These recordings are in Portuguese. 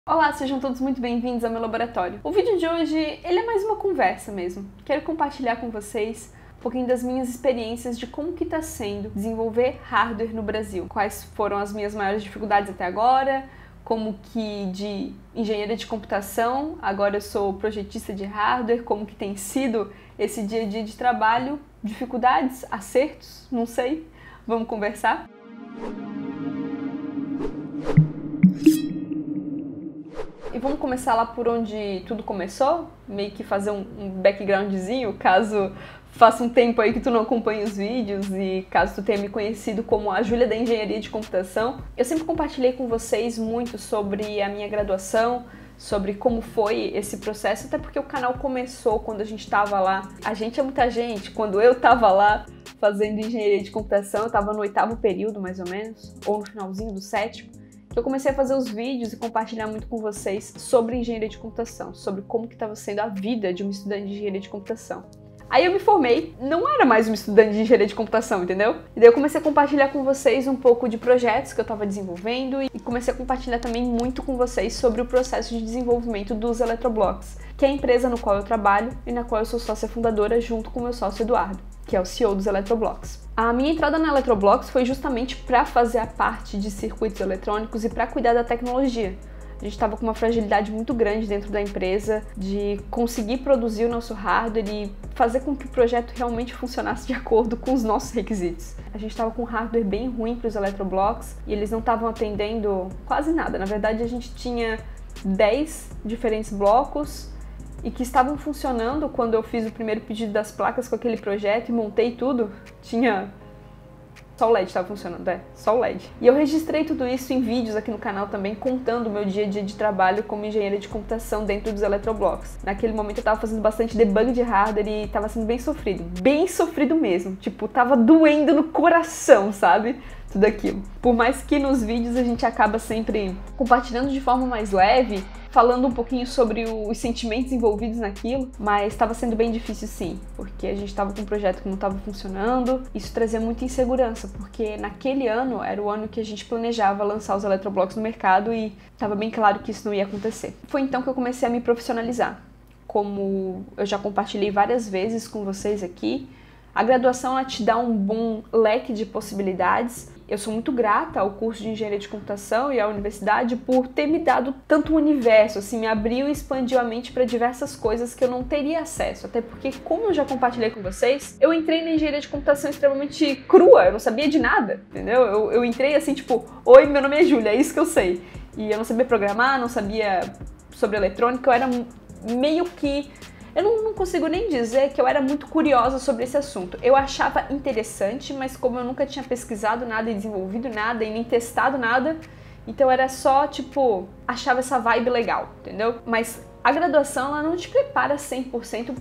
Olá, sejam todos muito bem-vindos ao meu laboratório. O vídeo de hoje, ele é mais uma conversa mesmo. Quero compartilhar com vocês um pouquinho das minhas experiências de como que está sendo desenvolver hardware no Brasil. Quais foram as minhas maiores dificuldades até agora, como que de engenheira de computação, agora eu sou projetista de hardware, como que tem sido esse dia a dia de trabalho, dificuldades, acertos, não sei. Vamos conversar? E vamos começar lá por onde tudo começou, meio que fazer um backgroundzinho, caso faça um tempo aí que tu não acompanha os vídeos e caso tu tenha me conhecido como a Júlia da Engenharia de Computação. Eu sempre compartilhei com vocês muito sobre a minha graduação, sobre como foi esse processo, até porque o canal começou quando a gente estava lá. A gente é muita gente, quando eu estava lá fazendo Engenharia de Computação, eu estava no 8º período mais ou menos, ou no finalzinho do 7º, que eu comecei a fazer os vídeos e compartilhar muito com vocês sobre engenharia de computação, sobre como que estava sendo a vida de uma estudante de engenharia de computação. Aí eu me formei, não era mais uma estudante de engenharia de computação, entendeu? E daí eu comecei a compartilhar com vocês um pouco de projetos que eu estava desenvolvendo e comecei a compartilhar também muito com vocês sobre o processo de desenvolvimento dos Eletroblocks, que é a empresa no qual eu trabalho e na qual eu sou sócia fundadora junto com o meu sócio Eduardo, que é o CEO dos Eletroblocks. A minha entrada na Eletroblocks foi justamente para fazer a parte de circuitos eletrônicos e para cuidar da tecnologia. A gente estava com uma fragilidade muito grande dentro da empresa de conseguir produzir o nosso hardware e fazer com que o projeto realmente funcionasse de acordo com os nossos requisitos. A gente estava com um hardware bem ruim para os Eletroblocks e eles não estavam atendendo quase nada. Na verdade, a gente tinha 10 diferentes blocos e que estavam funcionando quando eu fiz o primeiro pedido das placas com aquele projeto e montei tudo. Só o LED estava funcionando, só o LED. E eu registrei tudo isso em vídeos aqui no canal também, contando o meu dia a dia de trabalho como engenheira de computação dentro dos Eletroblocks. Naquele momento eu estava fazendo bastante debug de hardware e estava sendo bem sofrido mesmo. Tipo, tava doendo no coração, sabe? Tudo aquilo. Por mais que nos vídeos a gente acaba sempre compartilhando de forma mais leve, falando um pouquinho sobre os sentimentos envolvidos naquilo, mas estava sendo bem difícil sim, porque a gente estava com um projeto que não estava funcionando, isso trazia muita insegurança, porque naquele ano era o ano que a gente planejava lançar os Eletroblocks no mercado e estava bem claro que isso não ia acontecer. Foi então que eu comecei a me profissionalizar. Como eu já compartilhei várias vezes com vocês aqui, a graduação ela te dá um bom leque de possibilidades. Eu sou muito grata ao curso de Engenharia de Computação e à universidade por ter me dado tanto universo, assim, me abriu e expandiu a mente para diversas coisas que eu não teria acesso. Até porque, como eu já compartilhei com vocês, eu entrei na Engenharia de Computação extremamente crua, eu não sabia de nada, entendeu? Eu entrei assim, tipo, oi, meu nome é Júlia, é isso que eu sei. E eu não sabia programar, não sabia sobre eletrônica, eu era meio que... Eu não consigo nem dizer que eu era muito curiosa sobre esse assunto. Eu achava interessante, mas como eu nunca tinha pesquisado nada e desenvolvido nada e nem testado nada, então era só, tipo, achava essa vibe legal, entendeu? Mas a graduação, ela não te prepara 100%.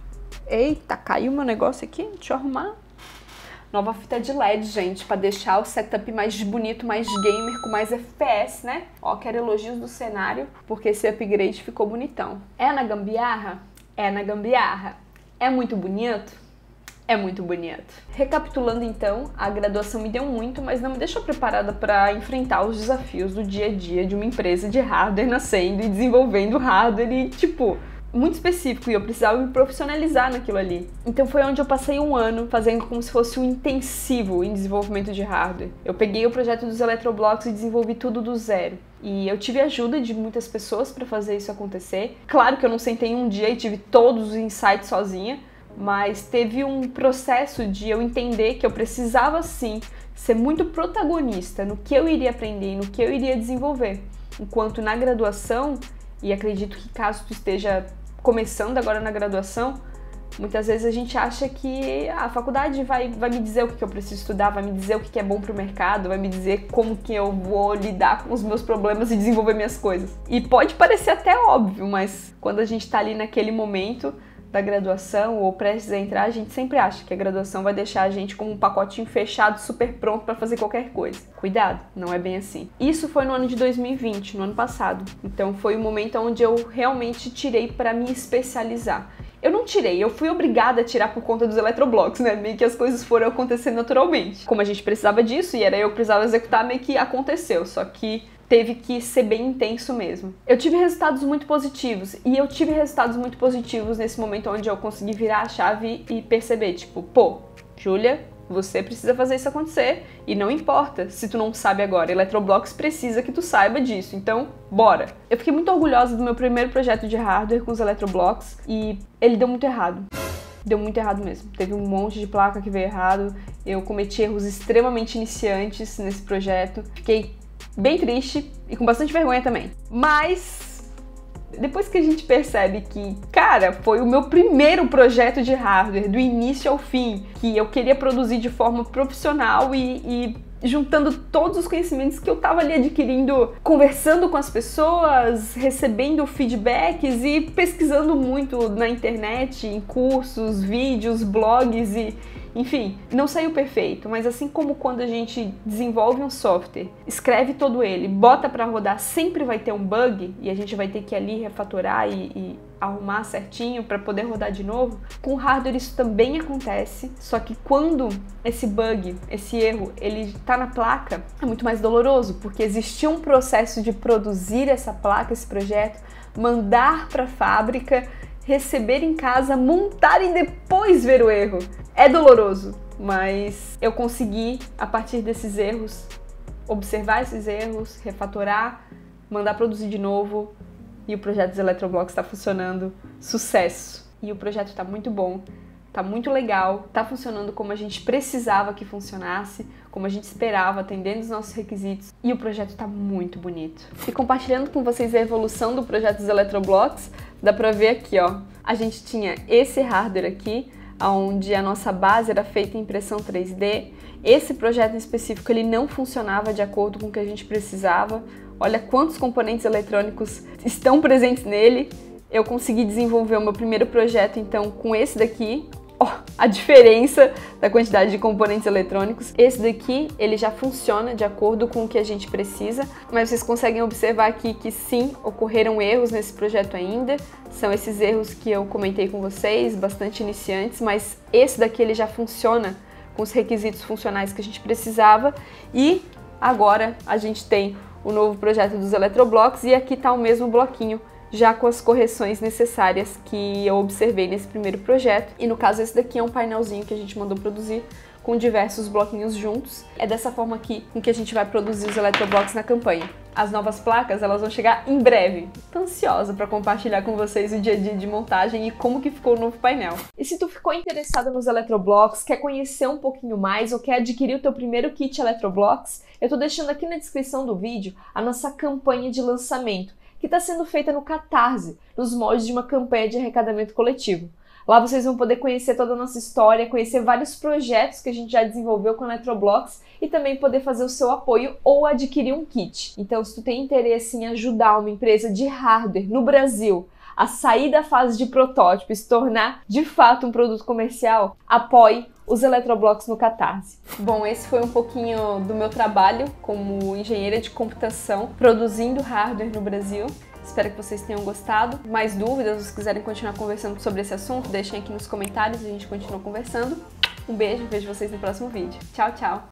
Eita, caiu meu negócio aqui, deixa eu arrumar. Nova fita de LED, gente, pra deixar o setup mais bonito, mais gamer, com mais FPS, né? Ó, quero elogios do cenário, porque esse upgrade ficou bonitão. É na gambiarra? É na gambiarra. É muito bonito? É muito bonito. Recapitulando então, a graduação me deu muito, mas não me deixou preparada para enfrentar os desafios do dia a dia de uma empresa de hardware nascendo e desenvolvendo hardware e, tipo, muito específico, e eu precisava me profissionalizar naquilo ali. Então foi onde eu passei um ano fazendo como se fosse um intensivo em desenvolvimento de hardware. Eu peguei o projeto dos Eletroblocks e desenvolvi tudo do zero. E eu tive ajuda de muitas pessoas para fazer isso acontecer. Claro que eu não sentei um dia e tive todos os insights sozinha, mas teve um processo de eu entender que eu precisava sim ser muito protagonista no que eu iria aprender e no que eu iria desenvolver. Enquanto na graduação, e acredito que caso tu esteja começando agora na graduação, muitas vezes a gente acha que a faculdade vai me dizer o que eu preciso estudar, vai me dizer o que é bom pro mercado, vai me dizer como que eu vou lidar com os meus problemas e desenvolver minhas coisas. E pode parecer até óbvio, mas quando a gente tá ali naquele momento da graduação ou prestes a entrar, a gente sempre acha que a graduação vai deixar a gente como um pacotinho fechado, super pronto para fazer qualquer coisa. Cuidado, não é bem assim. Isso foi no ano de 2020, no ano passado. Então foi o momento onde eu realmente tirei para me especializar. Eu não tirei, eu fui obrigada a tirar por conta dos Eletroblocks, né? Meio que as coisas foram acontecendo naturalmente. Como a gente precisava disso e era eu que precisava executar, meio que aconteceu. Só que teve que ser bem intenso mesmo. Eu tive resultados muito positivos, e eu tive resultados muito positivos nesse momento onde eu consegui virar a chave e perceber, tipo, pô, Júlia, você precisa fazer isso acontecer, e não importa se tu não sabe agora, Eletroblocks precisa que tu saiba disso, então bora! Eu fiquei muito orgulhosa do meu primeiro projeto de hardware com os Eletroblocks, e ele deu muito errado. Deu muito errado mesmo. Teve um monte de placa que veio errado, eu cometi erros extremamente iniciantes nesse projeto, fiquei bem triste e com bastante vergonha também. Mas depois que a gente percebe que, cara, foi o meu primeiro projeto de hardware, do início ao fim, que eu queria produzir de forma profissional e juntando todos os conhecimentos que eu tava ali adquirindo, conversando com as pessoas, recebendo feedbacks e pesquisando muito na internet, em cursos, vídeos, blogs e... Enfim, não saiu perfeito, mas assim como quando a gente desenvolve um software, escreve todo ele, bota pra rodar, sempre vai ter um bug e a gente vai ter que ali refatorar e arrumar certinho para poder rodar de novo. Com o hardware isso também acontece, só que quando esse bug, esse erro, ele tá na placa, é muito mais doloroso, porque existia um processo de produzir essa placa, esse projeto, mandar para a fábrica, receber em casa, montar e depois ver o erro. É doloroso, mas eu consegui, a partir desses erros, observar esses erros, refatorar, mandar produzir de novo, e o projeto dos Eletroblocks está funcionando, sucesso! E o projeto está muito bom, está muito legal, está funcionando como a gente precisava que funcionasse, como a gente esperava, atendendo os nossos requisitos, e o projeto está muito bonito. E compartilhando com vocês a evolução do projeto dos Eletroblocks, dá pra ver aqui, ó, a gente tinha esse hardware aqui, onde a nossa base era feita em impressão 3D. Esse projeto em específico ele não funcionava de acordo com o que a gente precisava. Olha quantos componentes eletrônicos estão presentes nele. Eu consegui desenvolver o meu primeiro projeto então com esse daqui. A diferença da quantidade de componentes eletrônicos. Esse daqui, ele já funciona de acordo com o que a gente precisa, mas vocês conseguem observar aqui que sim, ocorreram erros nesse projeto ainda. São esses erros que eu comentei com vocês, bastante iniciantes, mas esse daqui ele já funciona com os requisitos funcionais que a gente precisava. E agora a gente tem o novo projeto dos Eletroblocks e aqui está o mesmo bloquinho, já com as correções necessárias que eu observei nesse primeiro projeto. E no caso esse daqui é um painelzinho que a gente mandou produzir com diversos bloquinhos juntos. É dessa forma aqui com que a gente vai produzir os Eletroblocks na campanha. As novas placas, elas vão chegar em breve. Tô ansiosa para compartilhar com vocês o dia a dia de montagem e como que ficou o novo painel. E se tu ficou interessado nos Eletroblocks, quer conhecer um pouquinho mais ou quer adquirir o teu primeiro kit Eletroblocks, eu tô deixando aqui na descrição do vídeo a nossa campanha de lançamento, que está sendo feita no Catarse, nos moldes de uma campanha de arrecadamento coletivo. Lá vocês vão poder conhecer toda a nossa história, conhecer vários projetos que a gente já desenvolveu com Eletroblocks e também poder fazer o seu apoio ou adquirir um kit. Então, se tu tem interesse em ajudar uma empresa de hardware no Brasil a sair da fase de protótipo e se tornar de fato um produto comercial, apoie os Eletroblocks no Catarse. Bom, esse foi um pouquinho do meu trabalho como engenheira de computação produzindo hardware no Brasil. Espero que vocês tenham gostado. Mais dúvidas, se quiserem continuar conversando sobre esse assunto, deixem aqui nos comentários e a gente continua conversando. Um beijo, vejo vocês no próximo vídeo. Tchau, tchau!